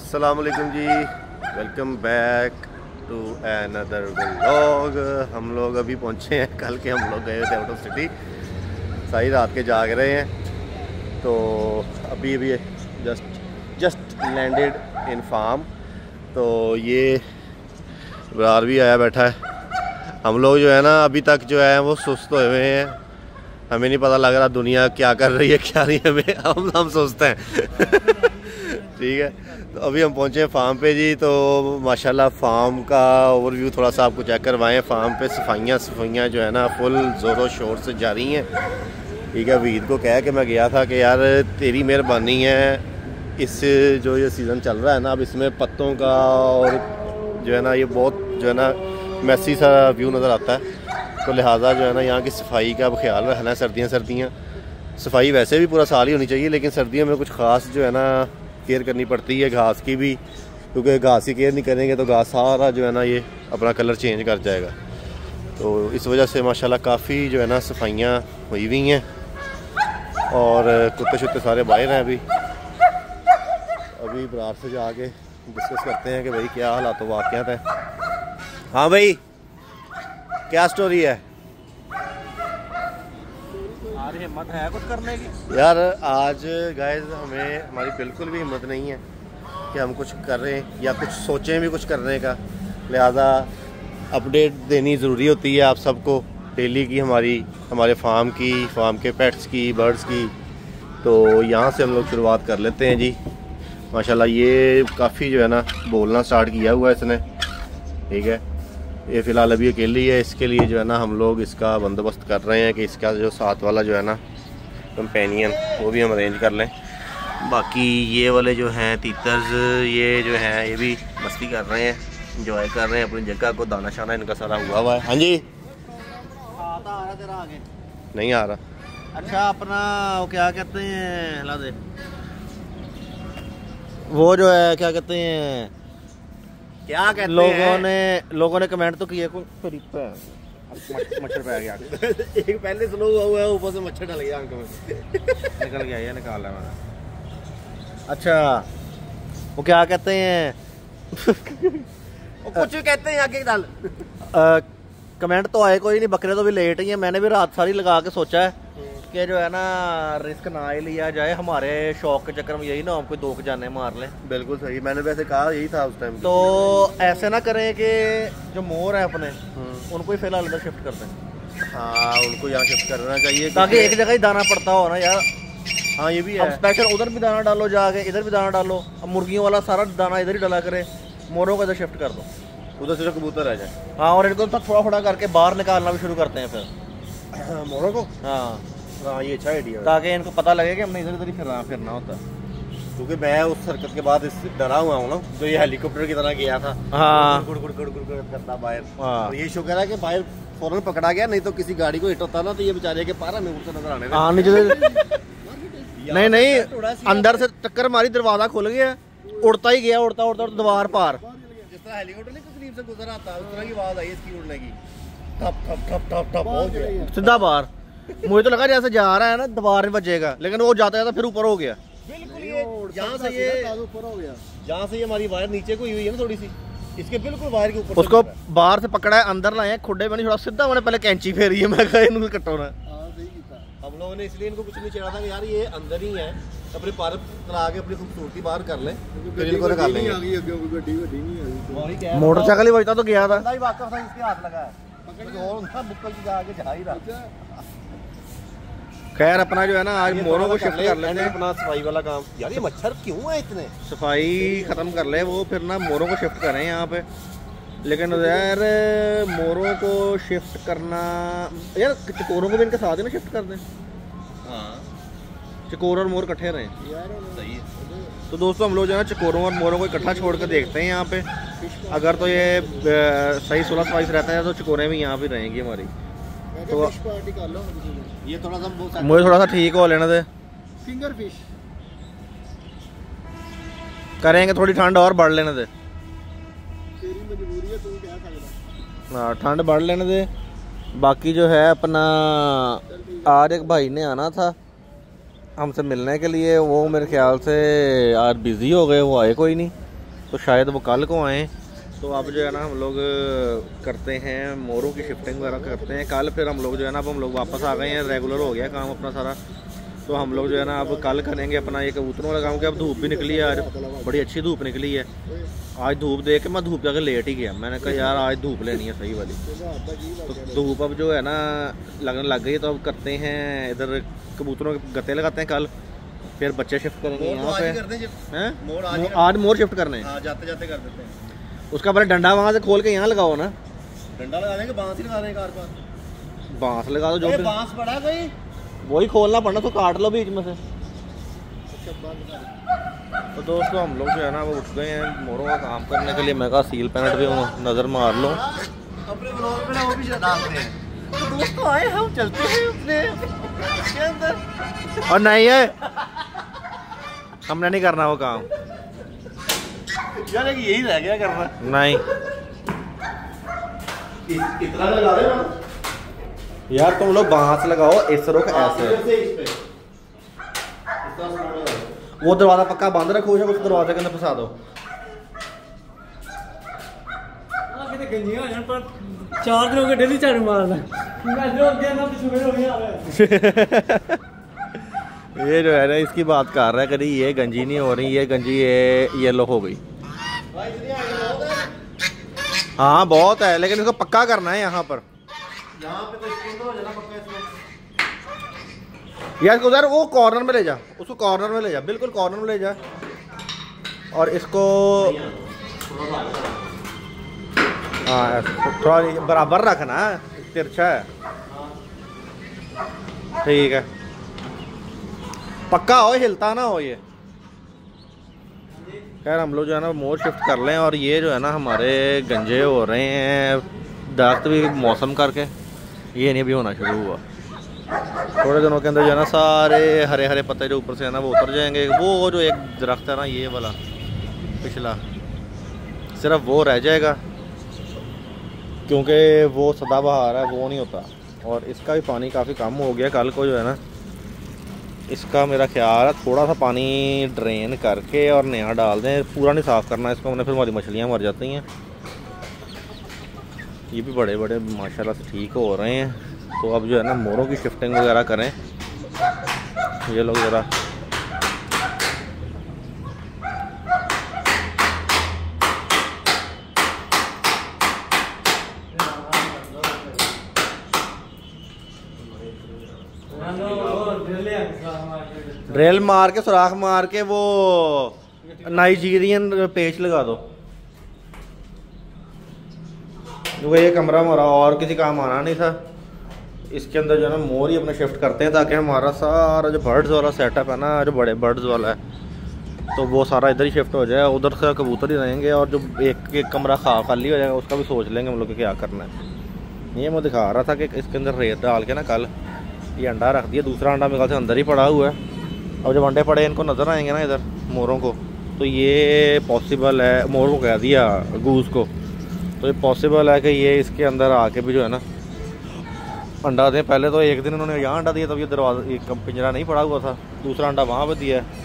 अस्सलामुअलैकुम जी, welcome back to another vlog. हम लोग अभी पहुंचे हैं, कल के हम लोग गए थे आउट ऑफ सिटी, सारी रात के जाग रहे हैं। तो अभी जस्ट लैंडेड इन फार्म। तो ये इब्रार भी आया बैठा है। हम लोग जो है ना अभी तक जो है वो सुस्त हुए हुए हैं, हमें नहीं पता लग रहा दुनिया क्या कर रही है क्या नहीं, हमें हम सोचते हैं ठीक है। तो अभी हम पहुंचे हैं फार्म पे जी। तो माशाल्लाह फार्म का ओवरव्यू थोड़ा सा आपको चेक करवाएं। फार्म पे सफाइयाँ जो है ना फुल ज़ोरों शोर से जारी हैं। ठीक है, वीद को कह के मैं गया था कि यार तेरी मेहरबानी है, इस जो ये सीज़न चल रहा है ना अब इसमें पत्तों का और जो है ना ये बहुत जो है ना मैसी सा व्यू नज़र आता है। तो लिहाजा जो है ना यहाँ की सफाई का अब ख्याल रखना है। सर्दियाँ सफाई वैसे भी पूरा साल ही होनी चाहिए, लेकिन सर्दियों में कुछ ख़ास जो है ना केयर करनी पड़ती है घास की भी, क्योंकि घास की केयर नहीं करेंगे तो घास सारा जो है ना ये अपना कलर चेंज कर जाएगा। तो इस वजह से माशाल्लाह काफ़ी जो है ना सफाइयाँ हुई हुई हैं और कुत्ते शुत्ते सारे बाहर हैं। अभी बरार से जाके डिस्कस करते हैं कि भाई क्या हालात वाक़यात है। हाँ भाई, क्या स्टोरी है हिम्मत है कुछ करने की? यार आज गाइस हमारी बिल्कुल भी हिम्मत नहीं है कि हम कुछ करें या कुछ सोचें भी कुछ करने का। लिहाजा अपडेट देनी ज़रूरी होती है आप सबको डेली की, हमारे फार्म के पेट्स की, बर्ड्स की। तो यहाँ से हम लोग शुरुआत कर लेते हैं जी। माशाल्लाह ये काफ़ी जो है ना बोलना स्टार्ट किया हुआ है इसने। ठीक है, ये फ़िलहाल अभी अकेली है। इसके लिए जो है ना हम लोग इसका बंदोबस्त कर रहे हैं कि इसका जो साथ वाला जो है ना कंपेनियन वो भी हम अरेंज कर लें। बाकी ये वाले जो हैं तीतर्स, ये जो हैं ये भी मस्ती कर रहे हैं, इंजॉय कर रहे हैं अपनी जगह को। दाना शाना इनका सारा हुआ है। हाँ जी, आता आ रहा तेरा आगे नहीं आ रहा। अच्छा, अपना वो क्या कहते हैं, हिला दे वो जो है क्या कहते हैं, क्या कहते लोगों ने कमेंट तो किए को मच्छर पे आ गया एक पहले स्लो हुआ है, ऊपर से मच्छर डल गया आंखों में निकल गया, ये निकाल रहा मैंने। अच्छा, वो क्या कहते हैं वो कुछ कहते हैं आगे डाल। कमेंट तो आए कोई नहीं, बकरे तो भी लेट ही हैं। मैंने भी रात सारी लगा के सोचा है कि जो है ना रिस्क ना ही लिया जाए, हमारे शौक के चक्कर में यही ना हम कोई दो जाने मार लें। बिल्कुल सही, मैंने वैसे कहा यही था उस टाइम। तो ऐसे ना करें कि जो मोर है अपने उनको ही फिलहाल इधर शिफ्ट कर दें। हाँ, उनको यहाँ शिफ्ट करना चाहिए ताकि एक जगह ही दाना पड़ता हो ना यार। हाँ ये भी है। अब स्पेशल उधर भी दाना डालो, जाके इधर भी दाना डालो। अब मुर्गियों वाला सारा दाना इधर ही डाला करे, मोरों को इधर शिफ्ट कर दो, उधर सिर्फ कबूतर आ जाए। हाँ, और इनको थोड़ा थोड़ा करके बाहर निकालना भी शुरू करते हैं फिर मोरों को। हाँ, ये अच्छा आइडिया है, ताकि इनको पता लगे कि हमने इधर ही फिरना होता है। क्योंकि मैं उस हरकत के बाद इससे डरा हुआ हूँ ना, जो ये हेलीकॉप्टर की तरह गया था। हाँ, गुड़ करता बाहर। हाँ, तो ये शुक्र है कि बाहर फौरन पकड़ा गया, नहीं तो किसी गाड़ी को हिट होता ना तो ये बेचारे के पारा में उड़ते नजर आने थे। हाँ, नहीं अंदर से टक्कर मारी, दरवाजा खुल गया, उड़ता ही गया, उड़ता दीवार पार। जिस तरह हेलीकॉप्टर नहीं तकलीफ से गुजर आता है, उस तरह की आवाज आई इसकी उड़ने की, ठप ठप ठप ठप ठप हो गया सीधा बाहर। मुझे तो लगा जैसे जा रहा है ना दीवार में बजेगा, लेकिन वो जाता जाता फिर ऊपर हो गया। बिल्कुल, ये जहाँ से ये हमारी वायर नीचे को हुई है ना थोड़ी सी, इसके बिल्कुल वायर के ऊपर उसको बाहर से पकड़ा है, अंदर लाए खुडे में नहीं छोड़ा, सीधा मैंने पहले कैंची फेरी है, मैं कहा इनको कटोना। हम लोगों ने इसलिए इनको कुछ नहीं छेड़ा था कि यार ये अंदर ही है, अपने पार करा के अपनी खूबसूरती बाहर कर ले, फिर इनको निकाल लेंगे। मोटरसाइकिल ही बजता तो गया था। इसके हाथ लगा है, खैर अपना जो है ना आज मोरों को शिफ्ट कर लेते हैं, अपना सफाई वाला काम। यार ये मच्छर क्यों है इतने? सफाई खत्म कर ले वो, फिर ना मोरों को शिफ्ट करें यहाँ पे। लेकिन यार मोरों को शिफ्ट करना, यार चकोरों को भी इनके साथ ही ना शिफ्ट कर दें। हाँ, चकोर और मोर इकट्ठे रहें, सही है। तो दोस्तों हम लोग जो है ना चकोरों और मोरों को इकट्ठा छोड़ कर देखते हैं यहाँ पे। अगर तो ये सही 16-22 रहता है तो चकोरें भी यहाँ पे रहेंगी हमारी। तो ये थोड़ा सा मुझे थोड़ा सा ठीक हो लेने दे, फिंगर फिश करेंगे, थोड़ी ठंड और बढ़ लेने दे। तेरी मजबूरी है, तू क्या करेगा। हाँ, ठंड बढ़ लेने दे। बाकी जो है अपना आज एक भाई ने आना था हमसे मिलने के लिए, वो मेरे ख्याल से आज बिज़ी हो गए, वो आए कोई नहीं। तो शायद वो कल को आएँ। तो अब जो है ना हम लोग करते हैं मोरों की शिफ्टिंग वगैरह करते हैं कल। फिर हम लोग जो है ना अब हम लोग वापस आ गए हैं, रेगुलर हो गया काम अपना सारा। तो हम लोग जो है ना अब कल करेंगे अपना ये कबूतरों वाला काम। कि अब धूप भी निकली है आज, बड़ी अच्छी धूप निकली है आज। धूप देख के मैं धूप जाकर लेट ही गया। मैंने कहा यार आज धूप लेनी है सही वाली। तो धूप अब जो है ना लगने लग गई। तो अब करते हैं इधर कबूतरों के गत्ते लगाते हैं कल, फिर बच्चे शिफ्ट करेंगे यहाँ पे हैं। आज मोर शिफ्ट करने हैं, जाते जाते कर देते हैं। उसका पहले डंडा वहाँ से खोल के यहाँ लगाओ ना। डंडा लगा देंगे, बांस ही लगा देंगे कार पर। बांस लगा दो, जो बांस पड़ा है कोई वही खोलना पड़ना, तो काट लो बीच में से। तो दोस्तों हम लोग जो है ना वो उठ गए हैं मोरों का काम करने के लिए। मैं कहा सील पैनट भी नज़र मार लो। अपने ब्लॉग में ना वो भी डाल रहे हैं। तो दोस्तों आए हम चलते हैं अपने के अंदर। और नहीं है हमने नहीं करना वो काम यार यही रह गया करना। नहीं इतना लगा दे ना यार, तुम लोग बांस लगाओ इस रुख ऐसे। वो दरवाजा पक्का बंद रखो, उस दरवाजे के अंदर फंसा दो। चार दिन हो गए डेली झाड़ू मारना। ये जो है ना इसकी बात कर रहा है, कभी ये गंजी नहीं हो रही, ये गंजी ये येलो हो गई। हाँ बहुत है, लेकिन इसको पक्का करना है यहाँ पर। यहाँ पे तो स्पून हो जाना पक्का इसमें। यार उधर वो कॉर्नर में ले जा, उसको कॉर्नर में ले जा, बिल्कुल कॉर्नर में ले जा। और इसको हाँ थोड़ा बराबर रखना, तिरछा है। ठीक है, पक्का हो, हिलता ना हो ये। खैर हम लोग जो है ना मोर शिफ्ट कर लें। और ये जो है ना हमारे गंजे हो रहे हैं, दरख्त भी मौसम करके, ये नहीं भी होना शुरू हुआ। थोड़े दिनों के अंदर जो है ना सारे हरे हरे पत्ते जो ऊपर से है ना वो उतर जाएंगे। वो जो एक दरख्त है ना ये वाला पिछला, सिर्फ वो रह जाएगा, क्योंकि वो सदाबहार है, वो नहीं होता। और इसका भी पानी काफ़ी कम हो गया। कल को जो है ना इसका मेरा ख्याल है थोड़ा सा पानी ड्रेन करके और नया डाल दें। पूरा नहीं साफ़ करना इसको हमने, फिर हमारी मछलियाँ मर जाती हैं। ये भी बड़े बड़े माशाल्लाह से ठीक हो रहे हैं। तो अब जो है ना मोरों की शिफ्टिंग वगैरह करें। ये लोग ज़रा ड्रिल मार के सुराख मार के वो नाइजीरियन पेच लगा दो, क्योंकि ये कमरा हमारा और किसी काम आना नहीं था। इसके अंदर जो है ना मोर ही अपने शिफ्ट करते हैं, ताकि हमारा सारा जो बर्ड्स वाला सेटअप है ना, जो बड़े बर्ड्स वाला है, तो वो सारा इधर ही शिफ्ट हो जाए। उधर से कबूतर ही रहेंगे, और जो एक कमरा खाली हो जाएगा उसका भी सोच लेंगे हम लोग क्या करना है। ये मैं दिखा रहा था कि इसके अंदर रेत डाल के ना कल ये अंडा रख दिया। दूसरा अंडा मेरे ख्याल से अंदर ही पड़ा हुआ है। अब जब अंडे पड़े इनको नज़र आएंगे ना इधर मोरों को, तो ये पॉसिबल है, मोर को कह दिया गूस को, तो ये पॉसिबल है कि ये इसके अंदर आके भी जो है ना अंडा दें। पहले तो एक दिन उन्होंने यहाँ अंडा दिया, तब ये दरवाजा ये पिंजरा नहीं पड़ा हुआ था, दूसरा अंडा वहाँ पर दिया है।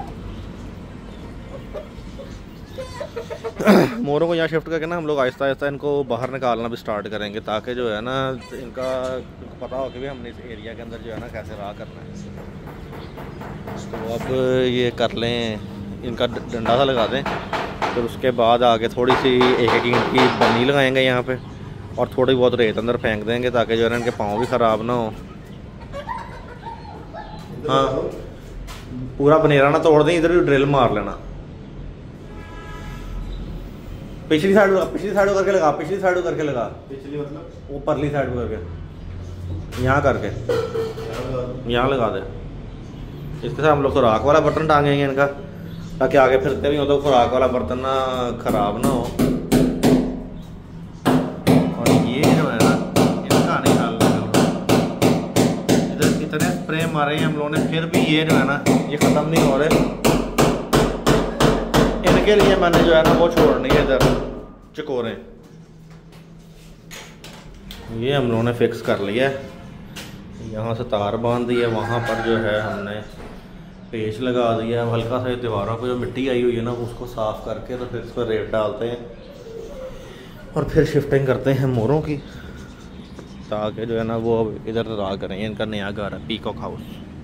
मोरों को यहाँ शिफ्ट करके ना हम लोग आहिस्ता आहिस्ता इनको बाहर निकालना भी स्टार्ट करेंगे, ताकि जो है ना इनका पता हो कि भी हमने इस एरिया के अंदर जो है ना कैसे रहा करना है। तो अब ये कर लें, इनका डंडा सा लगा दें, फिर उसके बाद आगे थोड़ी सी एक ईंट की बनी लगाएंगे यहाँ पे, और थोड़ी बहुत रेत अंदर फेंक देंगे, ताकि जो है ना इनके पाँव भी ख़राब ना हो। हाँ पूरा बनेरा ना तोड़ दें, इधर भी ड्रिल मार लेना। पिछली साइड करके लगा, पिछली साइड करके लगा, पिछली मतलब वो परली साइड करके यहाँ करके यहाँ लगा दे। इसके साथ हम लोग खुराक वाला बर्तन टांगेंगे इनका, ताकि आगे फिरते भी हो तो खुराक वाला बर्तन ना ख़राब ना हो। और ये जो है ना इनका नहीं हाल इधर इतने स्प्रे मारे हैं हम लोगों ने, फिर भी ये जो है ना ये ख़त्म नहीं हो रहे। इनके लिए मैंने जो है ना वो छोड़नी है इधर चकोरे, ये हम लोगों ने फिक्स कर लिया है। यहाँ से तार बांध दी है, वहाँ पर जो है हमने पेच लगा दिया। अब हल्का सा दीवारों पर जो मिट्टी आई हुई है ना उसको साफ़ करके तो फिर इस पर रेत डालते हैं और फिर शिफ्टिंग करते हैं मोरों की, ताकि जो है ना वो अब इधर रहा करें। इनका नया घर है पीकॉक हाउस।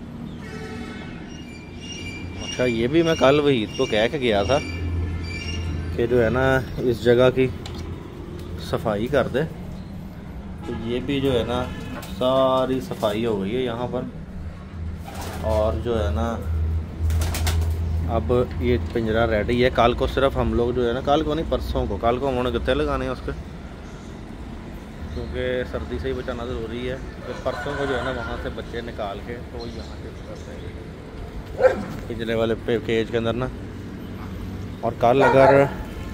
अच्छा, ये भी मैं कल वहीद को कह के गया था कि जो है ना इस जगह की सफाई कर दे, तो ये भी जो है ना सारी सफाई हो गई है यहाँ पर। और जो है ना अब ये पिंजरा रेडी है। कल को सिर्फ हम लोग जो है ना, कल को नहीं परसों को, कल को उन्होंने गत्ते लगाने हैं उसके, क्योंकि सर्दी से ही बचाना ज़रूरी है। तो परसों को जो है ना वहाँ से बच्चे निकाल के तो यहाँ से करते हैं पिंजरे वाले केज के अंदर ना। और कल अगर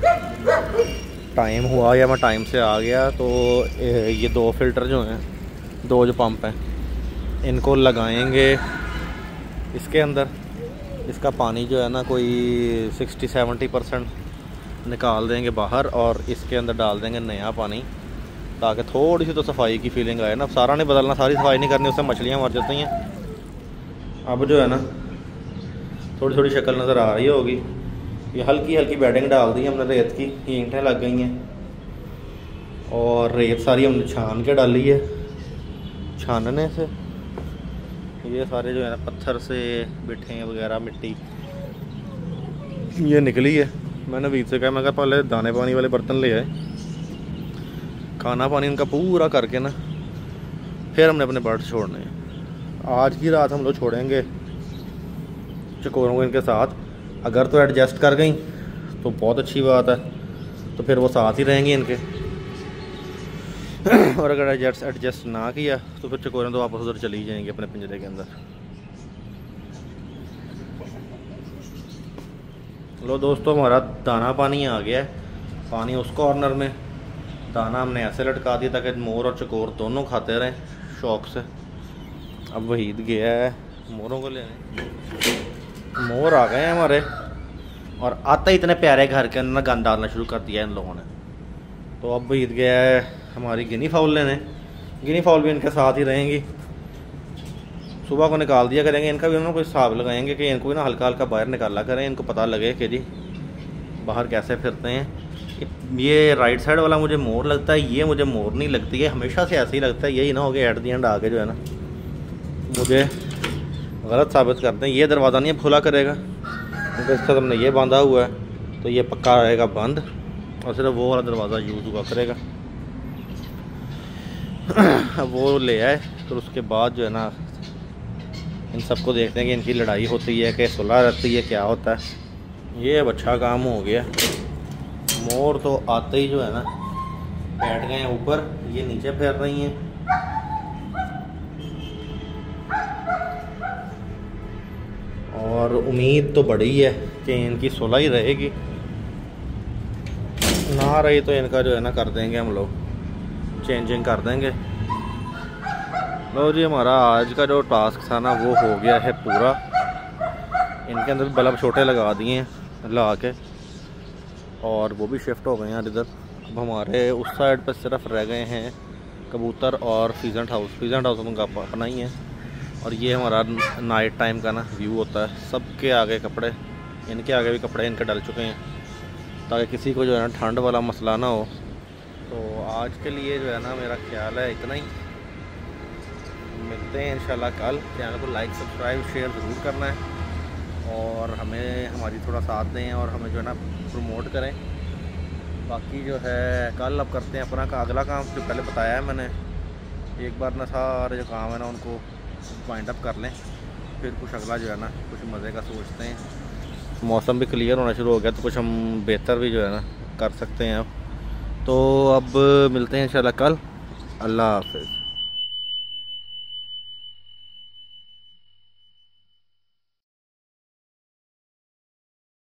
टाइम हुआ या मैं टाइम से आ गया तो ये 2 फ़िल्टर जो हैं, 2 जो पंप हैं, इनको लगाएंगे इसके अंदर। इसका पानी जो है ना कोई 60-70% निकाल देंगे बाहर और इसके अंदर डाल देंगे नया पानी, ताकि थोड़ी सी तो सफाई की फीलिंग आए ना। सारा नहीं बदलना, सारी सफाई नहीं करनी, उससे मछलियाँ मर जाती हैं। अब जो है ना थोड़ी थोड़ी शक्ल नज़र आ रही होगी। ये हल्की हल्की बेडिंग डाल दी हमने रेत की, ईंटें लग गई हैं और रेत सारी हमने छान के डाली है। छानने से ये सारे जो है ना पत्थर से बिठे वगैरह मिट्टी ये निकली है। मैंने बीच से कहा, मैं कहा पहले दाने पानी वाले बर्तन ले आए, खाना पानी इनका पूरा करके ना फिर हमने अपने बर्ड्स छोड़ने हैं। आज की रात हम लोग छोड़ेंगे चकोरों को इनके साथ। अगर तो एडजस्ट कर गई तो बहुत अच्छी बात है, तो फिर वो साथ ही रहेंगे इनके। और अगर एडजस्ट ना किया तो फिर चकोरें तो वापस उधर चली जाएंगी अपने पिंजरे के अंदर। लो दोस्तों, हमारा दाना पानी आ गया है। पानी उस कॉर्नर में, दाना हमने ऐसे लटका दिया ताकि मोर और चकोर दोनों खाते रहें शौक से। अब वहीद गया है मोरों को लेने। मोर आ गए हैं हमारे, और आते ही इतने प्यारे घर के अंदर गंद डालना शुरू कर दिया इन लोगों ने। तो अब वहीद गया है हमारी गिनी फाउल लेने। गिनी फाउल भी इनके साथ ही रहेंगी। सुबह को निकाल दिया करेंगे इनका भी, हम लोग कोई हिसाब लगाएंगे कि इनको भी ना हल्का हल्का बाहर निकाला करें, इनको पता लगे कि जी बाहर कैसे फिरते हैं। ये राइट साइड वाला मुझे मोर लगता है, ये मुझे मोर नहीं लगती है, हमेशा से ऐसे ही लगता है। यही ना हो गया एट दी एंड आगे जो है ना मुझे गलत साबित करते हैं। ये दरवाज़ा नहीं खुला करेगा क्योंकि इसका हमने ये बांधा हुआ है, तो ये पक्का रहेगा बंद और सिर्फ वो वाला दरवाज़ा यूज़ हुआ करेगा। अब वो ले आए, तो उसके बाद जो है ना इन सबको देखते हैं कि इनकी लड़ाई होती है कि सुलह रहती है, क्या होता है। ये अब अच्छा काम हो गया। मोर तो आते ही जो है ना बैठ गए हैं ऊपर, ये नीचे फिर रही हैं। और उम्मीद तो बड़ी है कि इनकी सुलह ही रहेगी, ना रही तो इनका जो है ना कर देंगे हम लोग, चेंजिंग कर देंगे। लो जी, हमारा आज का जो टास्क था ना वो हो गया है पूरा। इनके अंदर बल्ब छोटे लगा दिए हैं ला के, और वो भी शिफ्ट हो गए हैं इधर। अब हमारे उस साइड पर सिर्फ रह गए हैं कबूतर और फीजेंट हाउस। फीजेंट हाउस उनका अपना ही है, और ये हमारा नाइट टाइम का ना व्यू होता है। सबके आगे कपड़े, इनके आगे भी कपड़े इनके डल चुके हैं ताकि किसी को जो है ना ठंड वाला मसला ना हो। तो आज के लिए जो है ना मेरा ख्याल है इतना ही। मिलते हैं इंशाल्लाह कल। चैनल को लाइक सब्सक्राइब शेयर ज़रूर करना है और हमें हमारी थोड़ा साथ दें और हमें जो है ना प्रमोट करें। बाकी जो है कल अब करते हैं अपना अगला काम, जो पहले बताया है मैंने। एक बार ना सारे जो काम है ना उनको वाइंड अप कर लें, फिर कुछ अगला जो है ना कुछ मज़े का सोचते हैं। मौसम भी क्लियर होना शुरू हो गया तो कुछ हम बेहतर भी जो है ना कर सकते हैं अब। तो अब मिलते हैं इंशाल्लाह कल। अल्लाह हाफ़िज़।